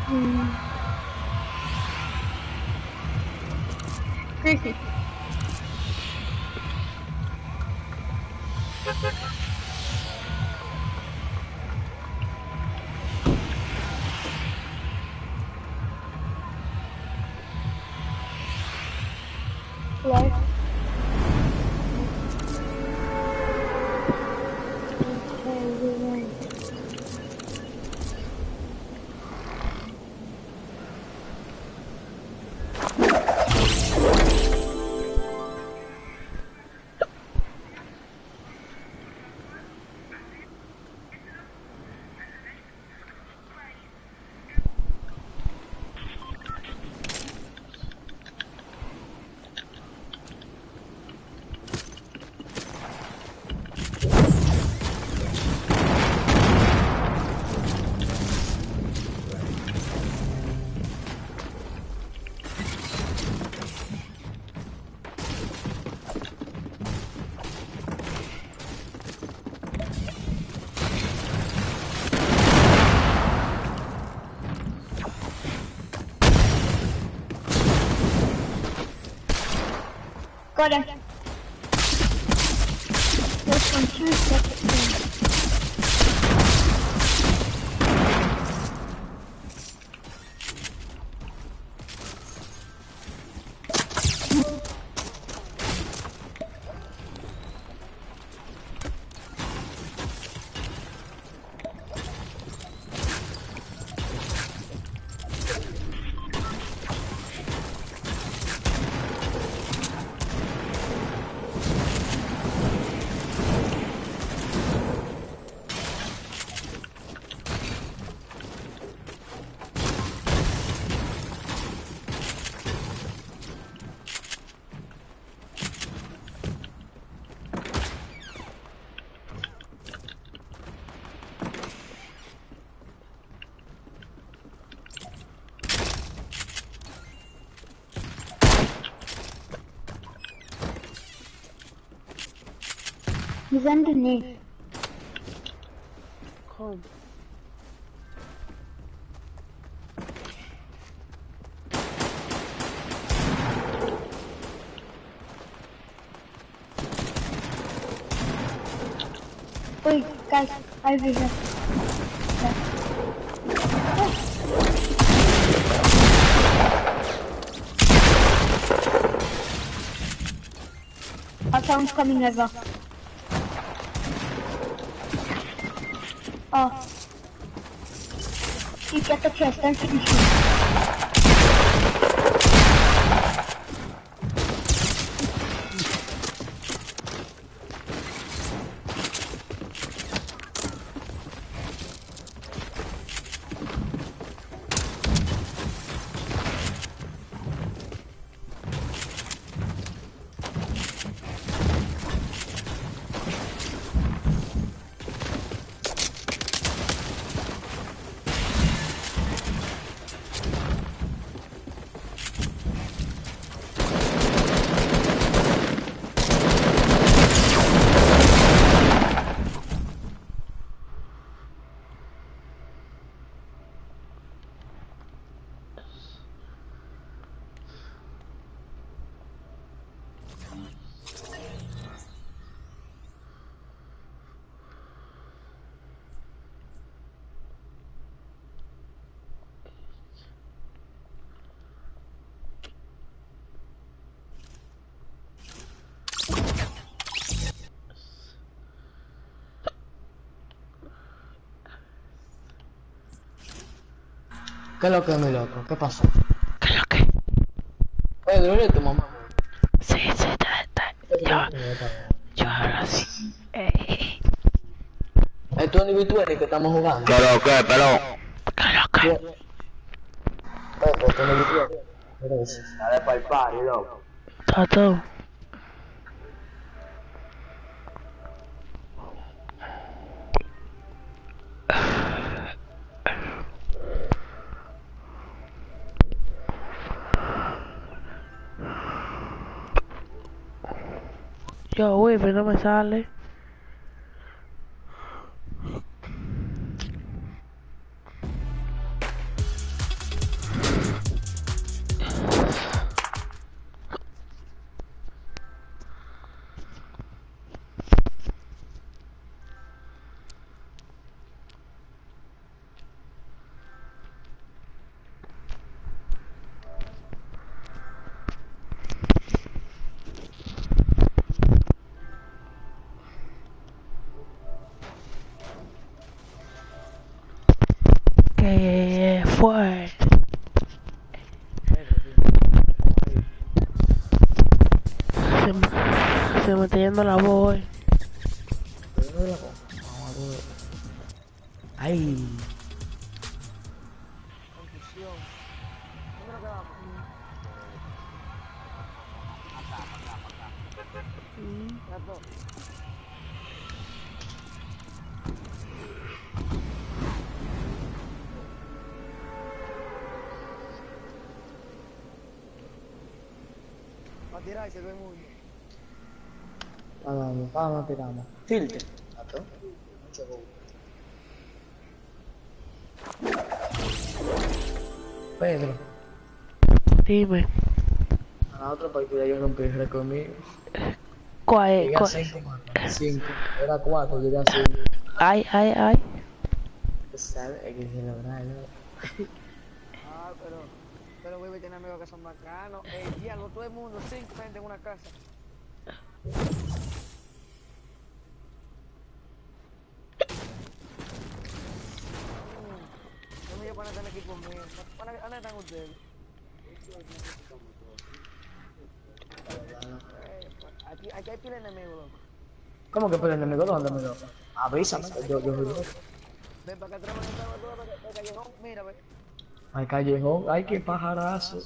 Mm. Crazy. Hello? Okay, we're in. Got him. There's one, 2 seconds. He's underneath. Come. Wait, guys, over here. Our someone's coming over. Oh. You get the chest, don't finish it. ¿Qué es lo que es, mi loco? ¿Qué pasó? ¿Qué es lo que? Oye, ¿dónde tu mamá? Sí, está. Yo hablo así. Es tu individual que estamos jugando. ¿Qué es lo que, pelón? ¿Qué es lo que? Oye, tu individual. Dale para el party, loco. Está todo. Yo, güey, pero no me sale. Se me está yendo la voz. Vamos a ver. Ay. Confusión. ¿Dónde nos quedamos? Ya todo. Va a tirar y se ve muy. Vamos, tiramos. Tilte. ¿Ato? Mucho Pedro, Dime. a la otra partida yo rompí el récord mío. ¿Cuál es? Llegué a ¿Cuál? 5. Era 4, llegué a 5. Ay, ay, ay. ¿Sabes? Hay que celebrarlo. Ah, pero güey, tiene amigos que son bacanos. Diablo, todo el mundo, 5 gente en una casa. No me llevo para estar en equipo mío. ¿Dónde están ustedes? Aquí hay pila de enemigos, loco. ¿Cómo que por el enemigo? ¿Dónde me lo? Avísame, yo. Ven para acá atrás, para el callejón. Mira, ve. Ay, callejón, ay, qué pajarazo.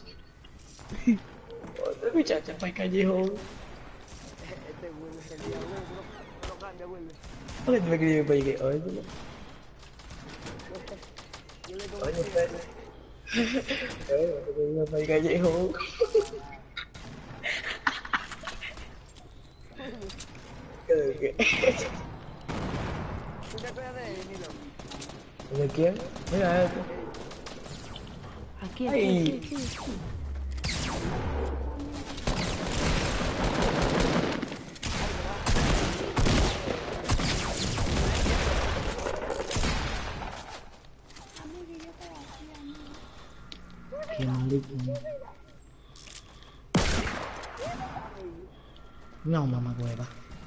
Oye, muchacha, para el callejón. Este Will es el día, Will. No lo cambia, Will. ¿Por qué tú me escribes para que oye? Yo le doy Oye, Pedro. Oye, para el callejón. ¿Qué? ¿Tú te acuerdas de él, Nilo? ¿De quién? Mira esto. Aquí, Ay. aquí. Qué maldito. No, mamá hueva.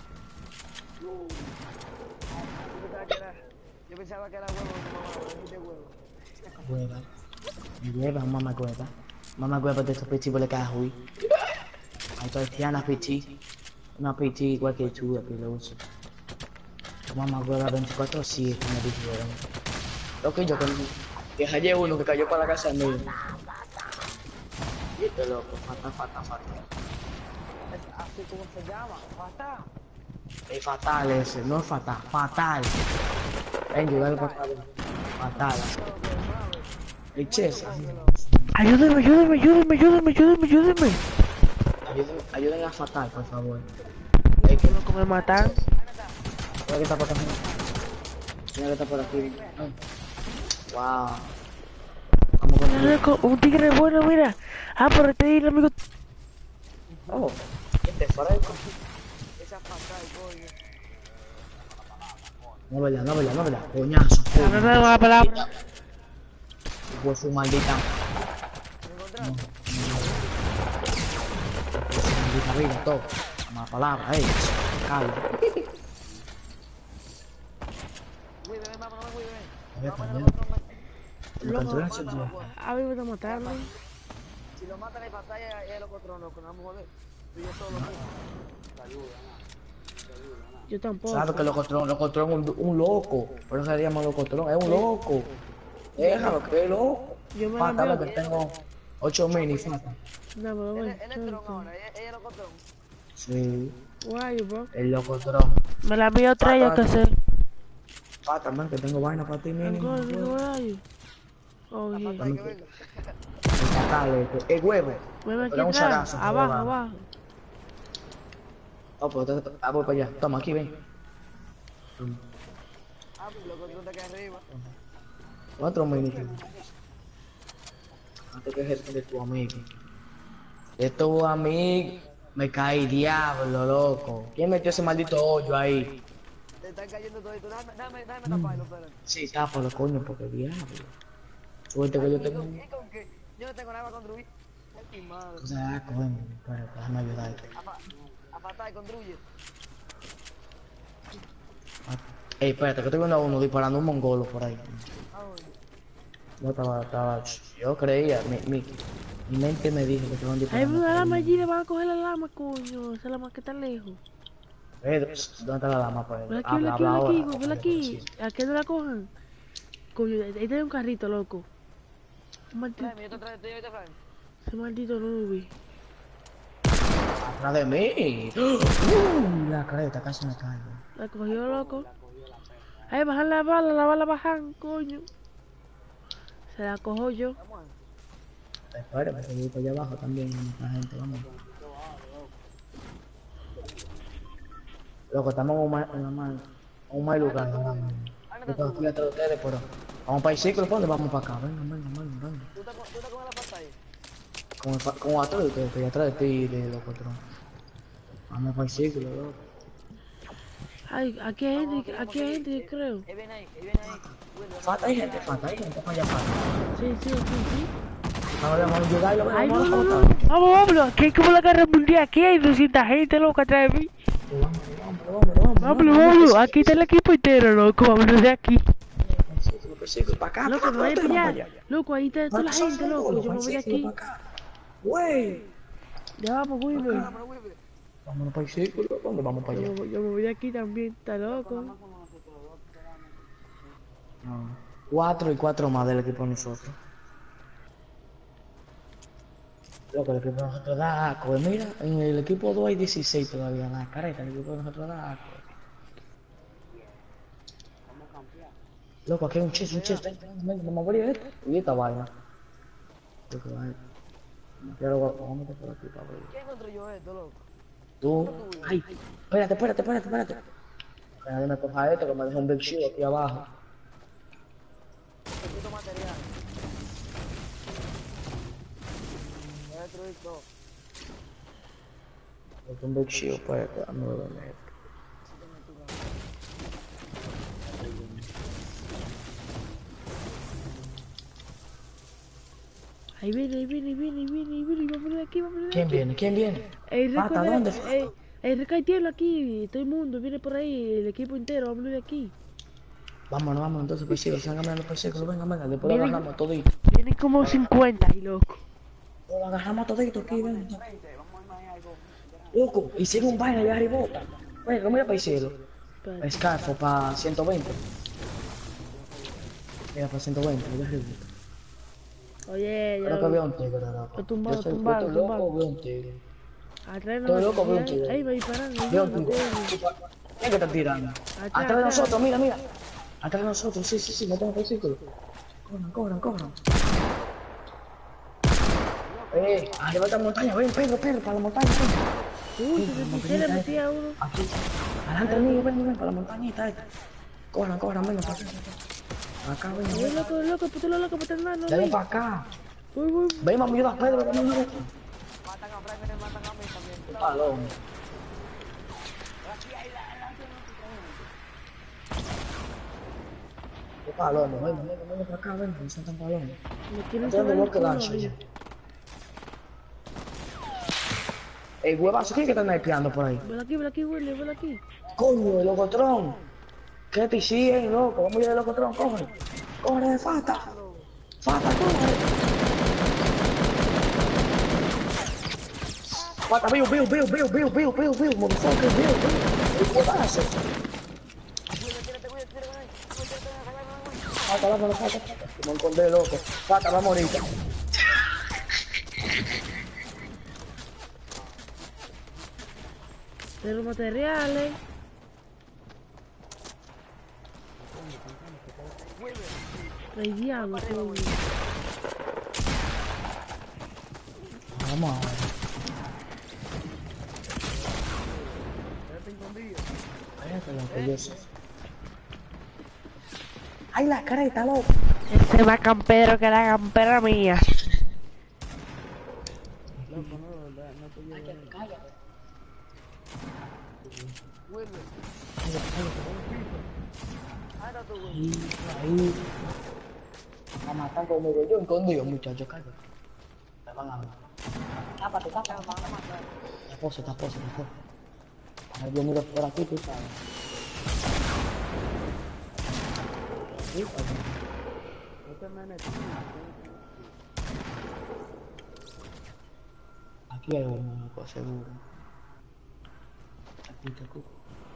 Yo pensaba que era huevo, no, dijiste huevo. Hueva. Hueva, mamá hueva. Mamá hueva de estos pichis por la caja, uy. Hay cristianas pichis. Una pichi igual que tú, aquí lo uso. Mamá hueva 24/7, me dijeron. Lo que yo con... Que hallé uno que cayó para la casa mía. Y este loco, fatal. Así como se llama, fatal. Es fatal ese, no es fatal, fatal. Ven, yo dale fatal. Fatal. Riches. Ayúdeme. Ayuden a fatal, por favor. Que loco me matan. Mira que está por aquí. Mira que está por aquí. Wow. Vamos con el... Loco, un tigre bueno, mira. Ah, por este es amigo. Oh, este fuera de... Esa fatal, coño. No, verdad. Coñazo. No me la palabra. Pues su maldita. ¿Me encontraste? Su maldita vida, todo. Una palabra, calla. Cuide, ven, vamos, no me cuide, A ver, ven. también. Loco, Lo controlas, a mí me está matando. Si lo matan en batalla, es lo control, loco, no vamos a joder. Yo solo, Yo tampoco. Claro que Locotrón un loco. Por eso se llama Locotrón, es un loco. Déjalo que es loco. Yo me Falta la lo que tengo 8 mini, falta. No, pero él bueno. es tron ahora, ella es lo control. Sí, Why, bro? el Locotrón. Me la envió otra yo que hacer. Falta, man, que tengo vaina para ti, I'm mini. going, where are you? Oh, La yeah. fatal que venga. Fatal, el huevo. Ven aquí Pero un atrás. sagazo, Abajo, hueva. abajo. Oh, pues voy para allá. Toma, aquí, ven. Ah, pues lo control de acá arriba. Otro mini. Antes que es el de tu amigo. De tu amigo. Me caí, diablo, loco. ¿Quién metió ese maldito hoyo ahí? Te están cayendo todito. Déjame taparlo, espérate. Sí, tápalo, coño, porque diablo. Suerte que yo tengo. ¿Y con qué? Yo no tengo nada para construir. Ay, mi madre. O sea, coño, espérate, déjame ayudarte. A fatal, construye. Ey, espérate, que tengo uno disparando un mongolo por ahí. Ah, bueno. No estaba. Yo creía, mi mente me dijo que estaban Hay disparando. una lama allí, le van a coger la lama, coño. Esa lama que está lejos. Pedro, ¿dónde está la dama, Pedro? Ven aquí, ven Habla, aquí, habla ven aquí, ahora. ven aquí. ¿A qué no la cojan? Coño, ahí tiene un carrito, loco. Un maldito, Fran, yo te traje, ¿te Fran? ese maldito nube. Atrás de mí. La careta casi me caigo. La cogió, loco. Ahí, bajan la bala bajan, coño. Se la cojo yo. Vamos. Espérame, que voy para allá abajo también, la gente, vamos. Loco, estamos en un mal lugar, ¿no? Yo estoy aquí atrás de ustedes, pero vamos para el círculo, ¿para dónde vamos para acá? Venga. ¿Tú estás con la pantalla? Como atrás de ustedes, estoy atrás de ti, de loco, otro. Vamos para el círculo, loco. Ay, aquí hay gente, yo creo. Viene ahí. Wilber, Falta, hay gente para allá, falta. Sí, sí. Vamos a llegar y lo Ay, vamos a no. matar. Vamos, aquí hay como la guerra mundial. Aquí hay 200 gente, loco, atrás de mí. Vámonos. Aquí está el equipo entero, loco. Vámonos de aquí. Para acá, Loco, no hay para pillar. allá. Loco, ahí está toda la gente, loco. Yo me voy de aquí. Güey. Ya vamos, Wilber. vámonos, Wilber. Vámonos para el círculo, ¿dónde vamos para allá? Yo me voy de aquí también, está loco. 4 y 4 más del equipo de nosotros. Loco, el equipo de nosotros da asco. Mira, en el equipo 2 hay 16 todavía, la careta, el equipo de nosotros da asco. Loco, aquí hay un chest, venga, vamos a morir esto. Y esta vaina. Loco, vaya. Vamos a meter por aquí para ver. ¿Qué encontré yo esto, loco? Tú, ay, espérate. Espérate, me coja esto que me dejó un big shield aquí abajo. Necesito material. Voy a destruir todo. Me dejó un big shield, pues, dame ver esto. Ahí viene, vamos de aquí, ¿Quién viene? El ¿Hasta dónde? el recaitielo aquí, todo el mundo viene por ahí, el equipo entero, vamos de aquí. Vámonos, entonces, pues sí, salgan por el círculo, venga, después lo Vienen- agarramos todito. Vienen como 50 ahí, loco. Lo agarramos todito aquí, venga. Loco, hicieron un baile allá arriba. Venga, mira para el cielo. Espérate. Scarfo para 120. Mira, para 120, allá arriba. Oye, Creo que veo un tigre, loco. Lo tumbaron, Yo estoy tumbaron. loco, veo un tigre. Atrás Estoy loco, veo un ahí, tigre. ahí me disparan, ahí Veo no, un tigre. ¿Quién que está tirando? Atrás de nosotros, mira. Atrás de nosotros, sí, no tengo el círculo. Corran. Arriba de esta montaña, ven, Pedro, para la montaña, ven. Uy, se le metí a uno. Aquí, adelante mío, ven, para la montañita esta. Corran, ven, para acá, ven. Oye, loco, puto loco, puto enano. Ven para acá. Uy. Ven, vamos a ayudar a Pedro, vamos a ayudar. Matan a Frank, me matan a mí también. Paloma. Qué paloma, ven para acá, ven, son tan palomas. Me quieren Tengo saber el bloque culo lancha ahí. ya. Ey, huevazo, ¿quién que está snipeando por ahí? Ven aquí, Willy, ven aquí. Coño, el locotrón. ¿Qué te siguen, loco? Vamos a ir al locotrón, corre, Fata, corre. Fata, veo, motherfucker, veo. El huevazo. Fata, vámonos. Me encontré, loco. Fata, vamos ahorita. De los materiales. Ay, diablo, coño. Vamos a ver. Cállate, loco, yo sé. ¡Ay, la careta, loco! Este más campero que la campera mía. Wilber. Ahí. Va a matar conmigo. Yo escondido, muchachos, cállate. Me van a ver. Tápate. Taposo. Ahí yo miro por aquí, tú sabes. Aquí hay uno, loco, seguro. Aquí está Cuco.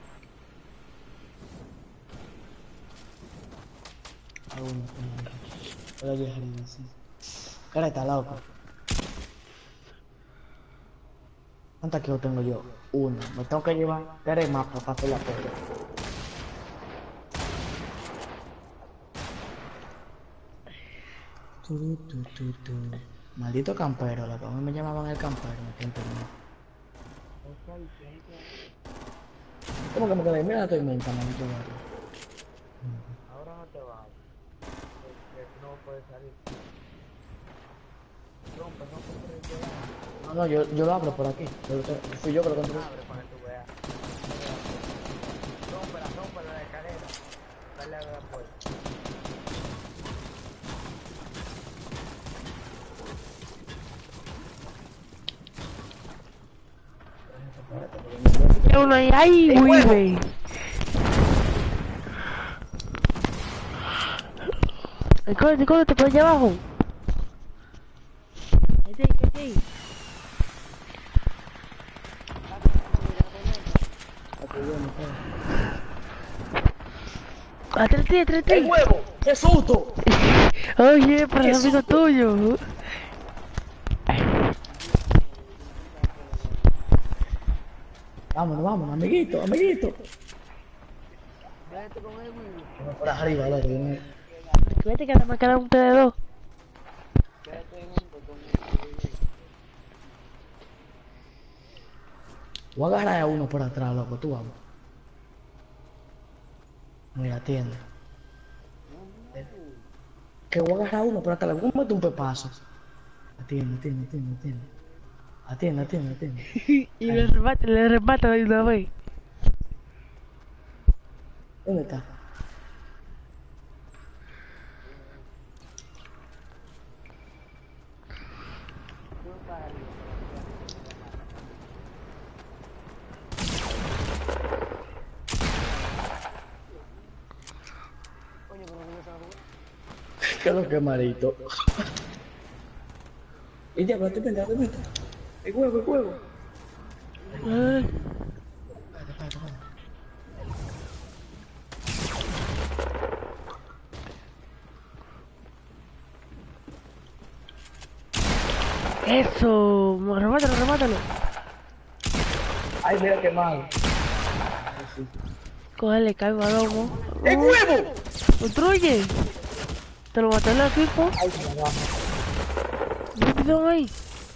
Hay uno, voy a dejar de así. Cara está loco. ¿Cuántas kills tengo yo? Uno. Me tengo que llevar 3 más para hacer la pelea. Maldito campero, loco. A mí me llamaban el campero, me siento mal. ¿Cómo que me quedé? Mira la tormenta, maldito gato. Ahora no te vas. Porque no puedes salir. Rompe por el que No, yo lo abro por aquí. Fui yo que lo construí. abre para que tú veas. Rómpela la escalera. Dale a la puerta. Hay uno ahí, ay, güey. Córrete por allá abajo. Ahí. Atrás de ti. ¡El huevo! ¡Qué susto! Oye, para el amigo tuyo. Vámonos, amiguito. Vete con el Willy. Por arriba, loco. Vete que nada más queda un T2. Quédate junto con el Willy. Voy a agarrar a uno por atrás, loco. Tú vamos. Mira, atiende. Que voy a agarrar a uno por atrás. Le voy a meter un pepazo. Atiende. Y le remata de una vez. ¿Dónde está? Oye, pero no se va a jugar. ¿Qué es lo que marito? Y ya, pero te mete. El huevo. Espérate. Eso, remátalo. Ay, mira qué mal. Cógele, cae balón. ¡El huevo! ¡Construye! Te lo maté el equipo. Ay, se me va. Rápido ahí.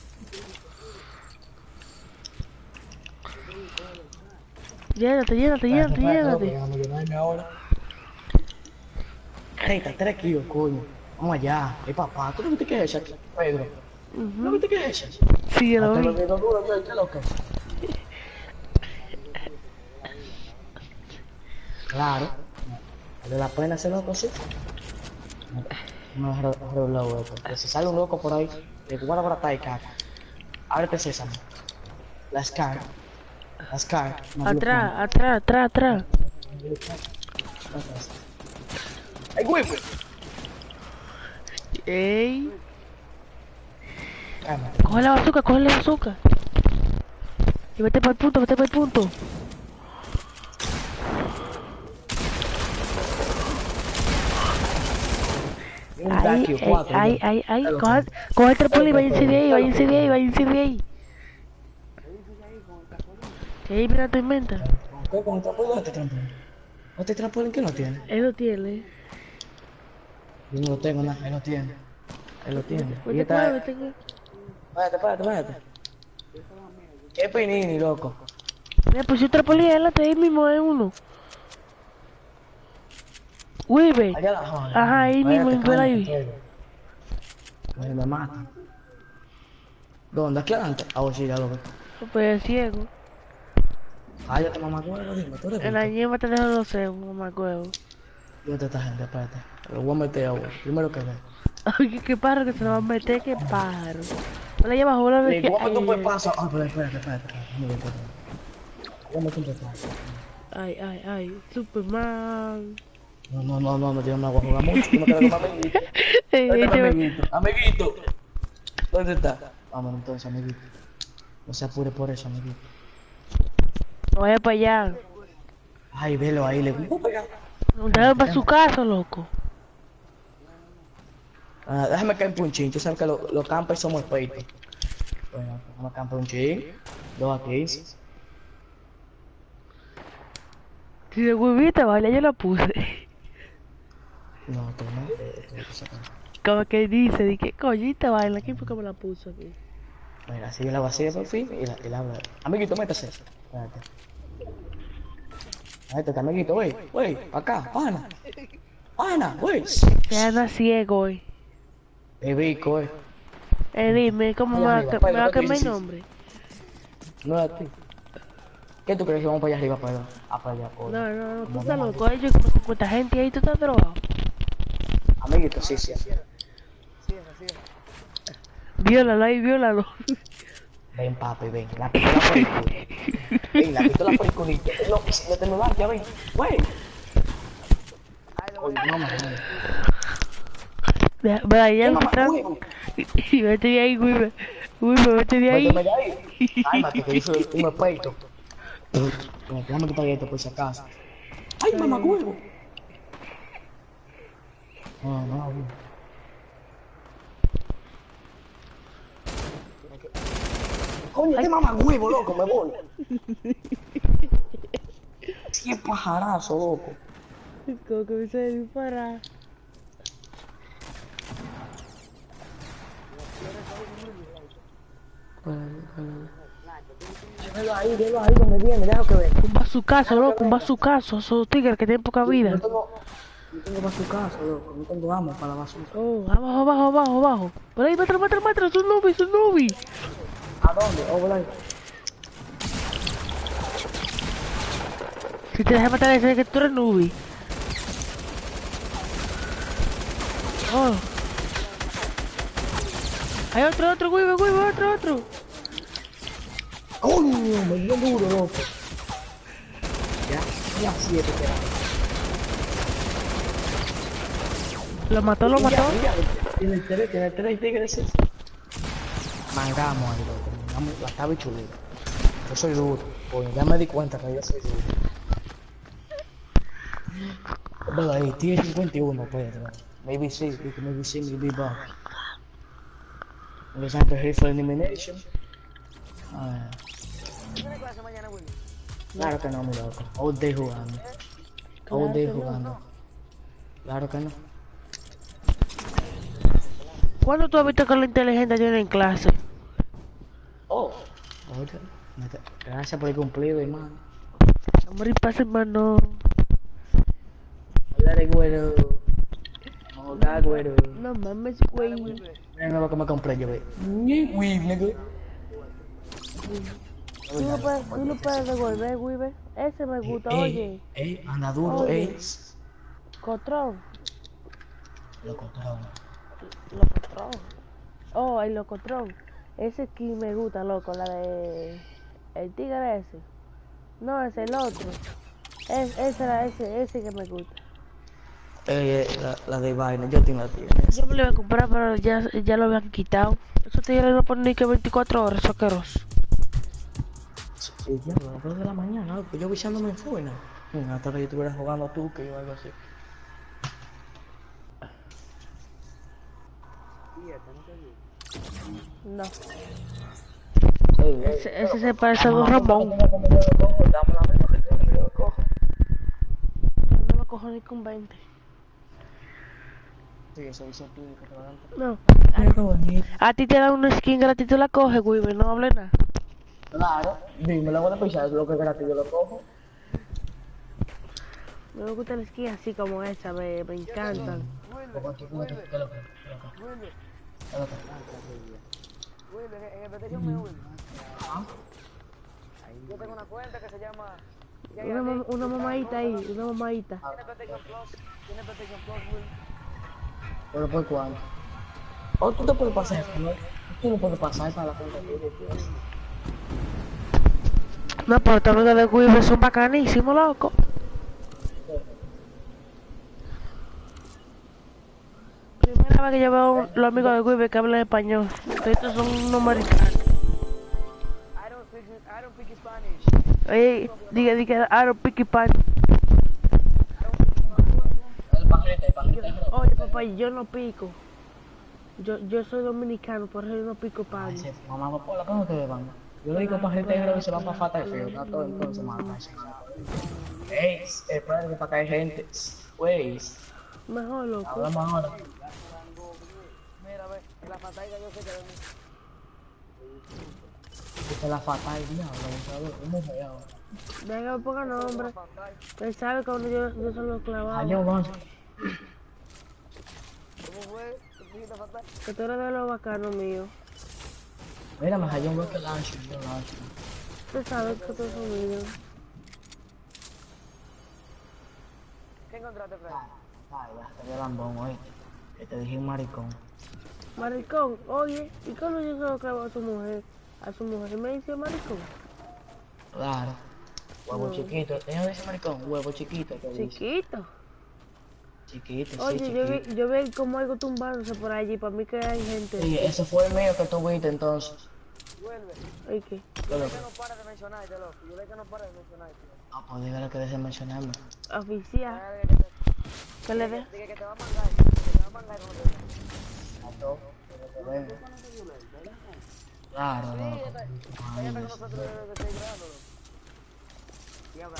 Llénate. Rita, 3 kilos, coño. Vamos allá. Papá, ¿tú no viste qué es eso, Pedro? ¿No viste qué es eso? Sí, lo vi. ¿Qué es lo que es? Claro. ¿Vale la pena hacer loco así? No es un loco. Que si sale un loco por ahí, te guarda por atrás y caca. Ábrete sésamo. La Scar. Atrás. ¡Ay, huevo! Ey. Cálmate. Coge la bazooka. Y vete para el punto. Ahí. Coge el trampolín y váyanse de ahí. Que ahí mira tu inventa. ¿Con el trampolín? ¿Dónde te trampolín? ¿Este trampolín qué no tiene? Él lo tiene. Yo no lo tengo nada, él lo tiene. Y Vete, está... vete. Váyate. ¿Qué pinini, loco? Mira, pues un trampolín adelante, ahí mismo hay uno. Vive. Allá la Ajá, ahí mismo, por ahí. Me mata. ¿Dónde? ¿Aquí adelante? Ah, sí, ya lo veo. Pues ciego. Cállate, mamá, dime, tú eres En la visto. yema te dejo los cebos, mamá huevo. ¿Dónde está esta gente? Espérate. Lo voy a meter agua. Primero que ve. Ay, qué pájaro que se lo va a meter, qué pájaro. No le llevas bola de Le voy a meter un pepazo. Ah, pero espérate. Mira, espérate. Voy a meter un pepazo. Ay, Superman. No, yo no me voy a jugar mucho. Yo me quedo con amiguito. ¿Dónde está amiguito? Amiguito. ¿Dónde está? Vamos entonces, amiguito. No se apure por eso, amiguito. No vaya para allá. Ay, velo ahí, le voy a pegar. Dale para su casa, loco. Ah, déjame caer por un chin. Tú sabes que los campers somos expertos. Bueno, déjame caer por un chin. 2 aquí. Si de huevita, vale, yo la puse. No, tú no. Tú no te sacas. Como que dice, di que coñita baila aquí porque me la puso aquí. Mira, así yo la vacío por fin y la abro. Amiguito, métase. Espérate. Métete, amiguito, wey, acá, pana, wey. Se anda ciego hoy. Bico, Dime, ¿cómo me va a quemar el nombre? No es a ti. ¿Qué tú crees que vamos para allá arriba para allá? No, tú estás loco. Hay como 50 gente ahí, tú estás drogado. Amiguito, sí. Cierra. Viólalo ahí, viólalo. Ven, papi, ven. La pistola por el culo. Ven, la pistola por el culito. No, no te me vas, ya ven. Wey. Oye, no, Ve ahí, mamá, y vete de ahí, güey. Vete de ahí. méteme de ahí. Cálmate, que yo soy un experto. Déjame quitar esto por si acaso. Ay, mamá, huevo. No. Coño, qué mamá huevo, loco, me voy. Qué pajarazo, loco. Como que me se dispara. Velo ahí donde viene, deja que venga. Un bazucazo, loco, un bazucazo. Esos tigres que tienen poca vida. No tengo bazucazo, loco, no tengo amo para la bazooka. Oh, abajo. Por ahí, mátalo, es un nubi. ¿A dónde? Oh, por ahí. Si te dejas matar ese que tú eres nubi. Oh. Hay otro, güey, otro. ¡Coño! Me dio duro, loco. Ya 7 quedan. Lo mató. Tiene 3 tigres. Mangamos ahí, loco. La estaba chulita. Yo soy duro. Coño, ya me di cuenta que yo soy duro. Pero ahí, tiene 51, pues. Maybe sí, maybe back. For example, here for elimination. ¿Tienes clase mañana, Willy? Claro que no, mi loco. All day jugando. Claro que no. ¿Cuándo tú has visto que la inteligencia tiene en clase? Oh. Oye, gracias por el cumplido, hermano. Amor y paz, hermano. Hola de güero. Hola, güero. No mames, güey. Mira lo que me compré yo, ve. Nigga. Tú lo puedes devolver, güey. Ese me gusta, oye. Anda duro, Oye. Cotrón. Locotrón. Oh, el locotrón. Ese skin me gusta, loco. La de... El tigre ese. No, es el otro. Ese que me gusta. La de vaina, yo tengo la tiene. Yo me lo iba a comprar, pero ya lo habían quitado. Esos tigres no ponen ni que 24 horas, soqueros. Sí, ya, a las 2 de la mañana, loco. Yo avisándome en fuera. Hasta que yo estuviera jugando tú, que yo algo así. No. Ese se parece a Don Ramón. Dame la misma que yo lo cojo. No lo cojo ni con 20. Sí, eso dice tú que te lo dan. No. Qué bonito. A ti te dan una skin gratis, tú la coges, güey, no hable nada. Claro, dime, la buena pizza, lo que es gratis yo lo cojo. Me gusta la skin así como esa, me encantan. Willy, en el PlayStation mío, Willy. Yo tengo una cuenta que se llama... Una mamadita ahí, una mamadita. Tiene PlayStation Plus, Willy. ¿Pero por cuánto? ¿O tú te puedes pasar? Tú no puedes pasar para la cuenta de Dios. No, pero estos amigos de Weaver son bacanísimos, loco. Primera vez que yo veo los amigos de Weaver que hablan español. Estos son unos americanos. I don't speak Spanish. Oye, diga, I don't pick pan. El pajarito. Oye, papá, yo no pico. Yo soy dominicano, por eso yo no pico pan. Mamá, Pola, ¿cómo ustedes van? Yo le digo pajarito negro y se van para fatal feo. No todo entonces mata. Ey, espérate para caer gente. Wey, Mejor, loco. hablamos ahora. Mira, ve, en la pantalla yo sé que de mí. Esta es la fatal, diablo, ¿sabes? Es muy feo. Venga, me ponga nombre. Él sabe que cuando yo se lo clavaba. Adiós, vamos. ¿Cómo fue? ¿Tú dijiste fatal? Que tú eres de los bacanos míos. Mira, más allá un bloque lancho, yo lancho. Tú sabes que tú eres mío. ¿Qué encontraste, Fred? Ay, ya, te veo lambón, oye. Que te dije un maricón. Maricón, oye, ¿y cuando yo se lo clavo a su mujer? A su mujer me dice maricón. Claro. Huevo No. chiquito. ¿Ella dice maricón? Huevo chiquito. ¿Qué dice? Chiquito. Chiquito, sí, Oye, chiquito. yo vi como algo tumbándose por allí. Para mí que hay gente. Sí, ese fue el mío que tú viste entonces. Vuelve. Oye, ¿qué? Yo lo Yo no para de mencionarte, loco. Yo le que no para de mencionarte. Ah, pues dígale que deje de mencionarme. Oficial. ¿Qué le des? Dije que te va a mangar. Que te va a mangar no te A todo. Claro, loco. ella está con nosotros desde 6 grados, loco. Diablo,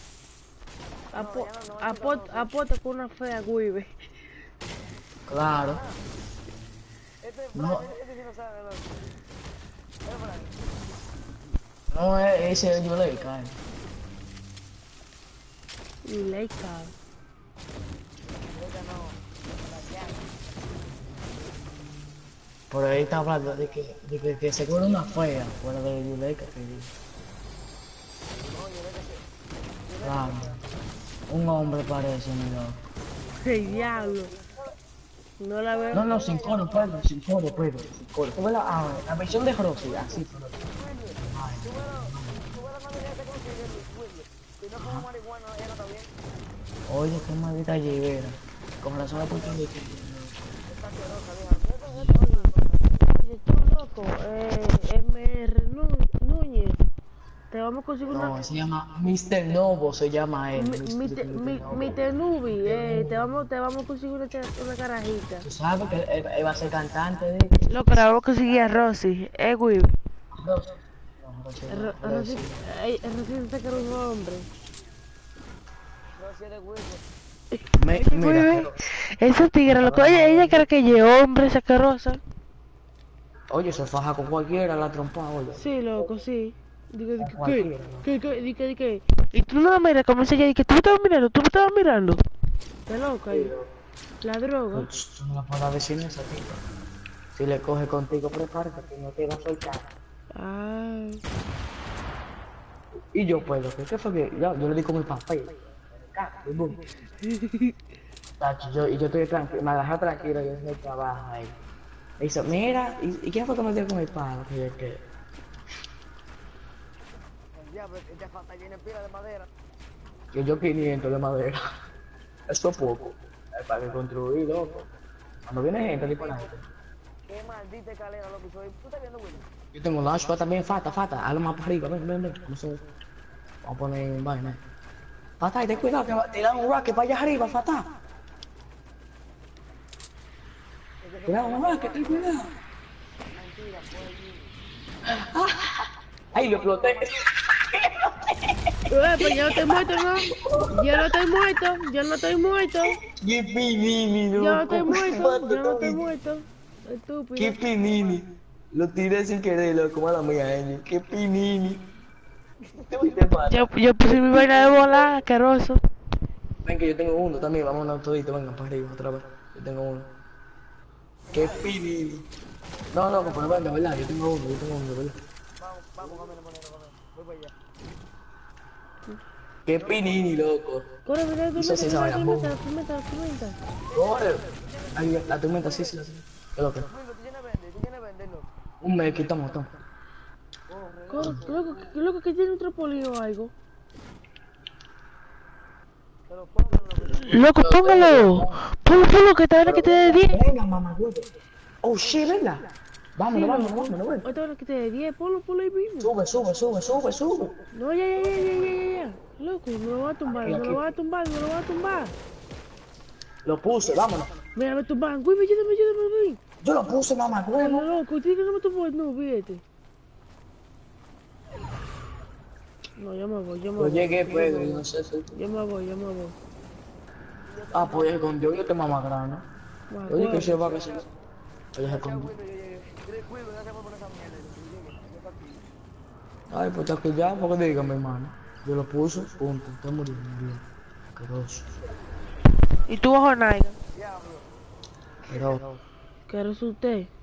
ya. Apuesto con una fea Weaver. Claro. Este es No. Frank, este sí no sabe, loco. Es Frank. No, ese es Yuleika. Y Leica. Esta no. La llave. Por ahí está hablando de que seguro una fea fuera de Yuleika. Claro. Un hombre parece, mi loco. ¡Qué diablo! No la veo. No, sin coro, Pedro, sin coro. ¿Tú ves la versión de Rosy? Así, pero... Tú ves la madre que consigue el Willy. Si no como marihuana, ella no está bien. Oye, qué maldita llevera. Con razón la puta de que... Está asquerosa, vieja. Oye, tú loco. MR Núñez. Te vamos a conseguir una. No, se llama Mr. Novo, se llama él. Mr. Nubi, te vamos a conseguir una carajita. Tú sabes que él va a ser cantante de... Loco, la vamos a conseguir a Rosy, Weaver. Rosy. Rosy se saca un hombre. No, si es de Willy. Mira, Esa tigre, loco, ella cree que es hombre, sacarosa. oye, se faja con cualquiera la trompa, oye. Sí, loco, sí. Digo, Cualquiera, ¿qué? Y tú no la miras, como ella dice, tú me estabas mirando. Está loca ahí. La droga. Tú no la puedes decir esa tía. Si le coge contigo, prepárate que no te va a soltar. Ah. Y yo puedo, ¿qué fue que? Yo le di con el papel. Y boom. Tacho, yo estoy tranquilo, me agarré tranquilo, yo en el trabajo ahí. Me dice, mira, ¿y quién fue que me dio con el palo? Que yo, que... El diablo, esta falta tiene pila de madera. Que yo 500 de madera. Eso es poco. Es para que construir, loco. Cuando viene gente, tipo la gente. Qué maldita escalera, loco. ¿Tú estás viendo, Willy? Yo tengo la ashua también, Fata. Hazlo más para arriba, ven. Vamos a poner en vaina. Fata, y ten cuidado que te dan un rocket para allá arriba, Fata. Cuidado, mamá, que ten cuidado. Mentira, fue allí. Ay, lo exploté. Pues yo no estoy muerto, ¿no? Yo no estoy muerto. Qué pinini, loco. Yo no estoy muerto. Estúpido. Qué pinini. Lo tiré sin querer, loco, mala mía, Qué pinini. ¿Te viste, Fata? Yo puse mi vaina de volar, asqueroso. Ven que yo tengo uno también, vámonos toditos, vengan para arriba otra vez. Yo tengo uno. Qué pinini. No, loco, pero venga, ¿verdad? Yo tengo uno, ¿verdad? Vamos, voy para allá. Qué pinini, loco. Corre, mira, Eso sí sabe la bomba. tormenta. Corre. Ay, la tormenta, sí. ¿Qué loco? Willy, tú tienes vende, loco. Un mes, toma. Corre, loco, que tiene un trampolin o algo. Pero póngalo, loco. Loco, póngalo. Polo, que esta hora que te dé 10. Venga, mamá, huevo. Oh, shit, venga. Vámonos, vámonos, ven. Esta hora que te dé 10, Polo ahí mismo. Sube. No, ya. Loco, me lo va a tumbar, me lo va a tumbar. Lo puse, vámonos. Mira, me tumban, güey, ayúdame. Yo lo puse, mamá, No, huevo. loco, tío, que no me tumbó, no, fíjate. No, yo me voy. Yo llegué, Pedro, y no sé si... Yo me voy. Ah, pues escondió, yo te mamá grano. Más Oye, que huevo. se va, que se va. Oye, se Chao, escondió. güey, yo llegué. Descuido, ya se fue por esa mierda. Yo pa' aquí. Ay, pues está aquí ya, porque dígame, hermano. Yo lo puse, punto. Está muriendo, bien. Asqueroso. ¿Y tú, Jonaiga? Diablo. Pero... ¿Qué eres usted?